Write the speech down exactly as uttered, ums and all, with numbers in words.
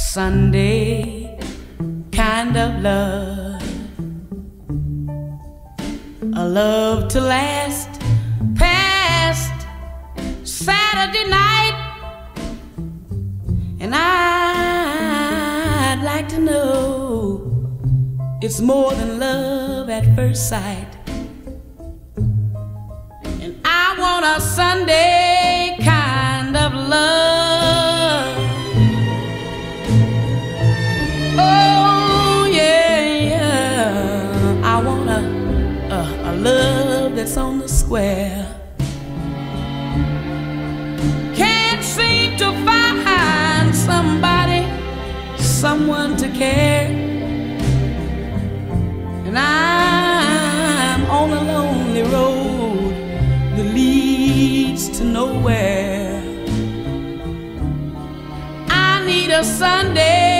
Sunday kind of love, a love to last past Saturday night. And I'd like to know it's more than love at first sight. And I want a Sunday kind of love. Oh yeah, yeah. I want a, a, a love that's on the square. Can't seem to find somebody, someone to care. And I'm on a lonely road that leads to nowhere. I need a Sunday